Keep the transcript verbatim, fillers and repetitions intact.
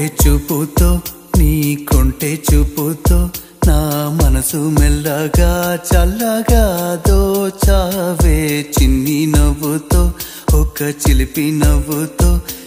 చూపుతో నీ కొంటె చూపుతో నా మనసు మెల్లగా చల్లగా దోచావే చిన్ని నవ్వుతో ఒక చిలిపి నవ్వుతో